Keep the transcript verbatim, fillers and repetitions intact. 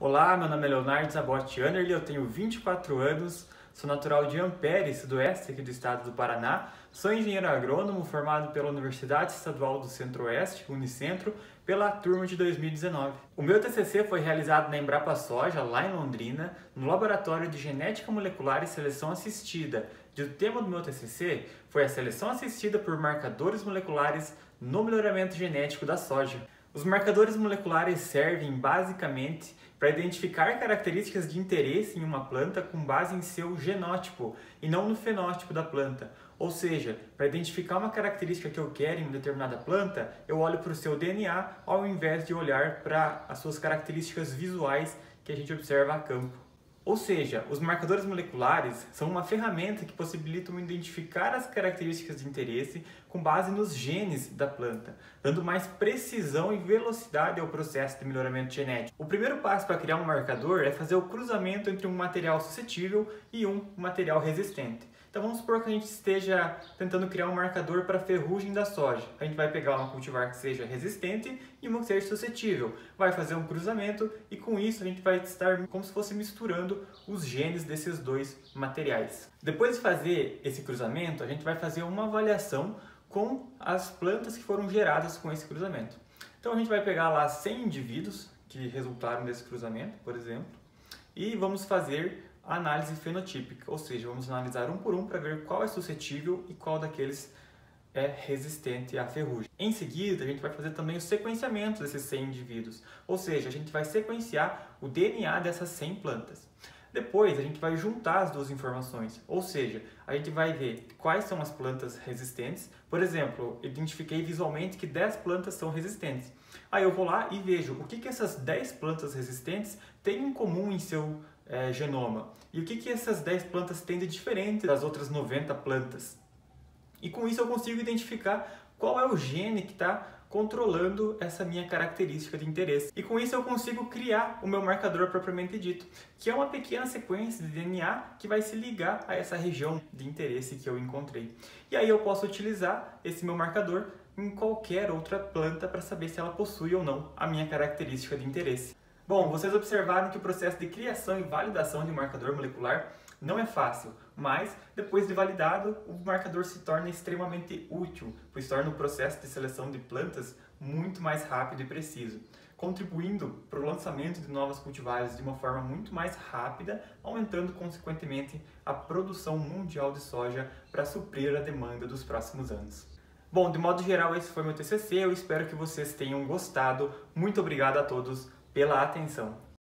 Olá, meu nome é Leonardo Zabotti Anderli, eu tenho vinte e quatro anos, sou natural de Ampere, sudoeste aqui do estado do Paraná, sou engenheiro agrônomo formado pela Universidade Estadual do Centro-Oeste, Unicentro, pela turma de dois mil e dezenove. O meu T C C foi realizado na Embrapa Soja, lá em Londrina, no Laboratório de Genética Molecular e Seleção Assistida. E o tema do meu T C C foi a seleção assistida por marcadores moleculares no melhoramento genético da soja. Os marcadores moleculares servem basicamente para identificar características de interesse em uma planta com base em seu genótipo e não no fenótipo da planta. Ou seja, para identificar uma característica que eu quero em uma determinada planta, eu olho para o seu D N A ao invés de olhar para as suas características visuais que a gente observa a campo. Ou seja, os marcadores moleculares são uma ferramenta que possibilitam identificar as características de interesse com base nos genes da planta, dando mais precisão e velocidade ao processo de melhoramento genético. O primeiro passo para criar um marcador é fazer o cruzamento entre um material suscetível e um material resistente. Então vamos supor que a gente esteja tentando criar um marcador para a ferrugem da soja. A gente vai pegar uma cultivar que seja resistente e uma que seja suscetível. Vai fazer um cruzamento e com isso a gente vai estar como se fosse misturando os genes desses dois materiais. Depois de fazer esse cruzamento, a gente vai fazer uma avaliação com as plantas que foram geradas com esse cruzamento. Então a gente vai pegar lá cem indivíduos que resultaram desse cruzamento, por exemplo, e vamos fazer a análise fenotípica, ou seja, vamos analisar um por um para ver qual é suscetível e qual daqueles é resistente à ferrugem. Em seguida, a gente vai fazer também o sequenciamento desses cem indivíduos, ou seja, a gente vai sequenciar o D N A dessas cem plantas. Depois, a gente vai juntar as duas informações, ou seja, a gente vai ver quais são as plantas resistentes. Por exemplo, eu identifiquei visualmente que dez plantas são resistentes. Aí eu vou lá e vejo o que, que essas dez plantas resistentes têm em comum em seu é, genoma. E o que, que essas dez plantas têm de diferente das outras noventa plantas. E com isso eu consigo identificar qual é o gene que está controlando essa minha característica de interesse. E com isso eu consigo criar o meu marcador propriamente dito, que é uma pequena sequência de D N A que vai se ligar a essa região de interesse que eu encontrei. E aí eu posso utilizar esse meu marcador em qualquer outra planta para saber se ela possui ou não a minha característica de interesse. Bom, vocês observaram que o processo de criação e validação de um marcador molecular não é fácil, mas depois de validado, o marcador se torna extremamente útil, pois torna o processo de seleção de plantas muito mais rápido e preciso, contribuindo para o lançamento de novas cultivares de uma forma muito mais rápida, aumentando consequentemente a produção mundial de soja para suprir a demanda dos próximos anos. Bom, de modo geral, esse foi meu T C C, eu espero que vocês tenham gostado. Muito obrigado a todos pela atenção.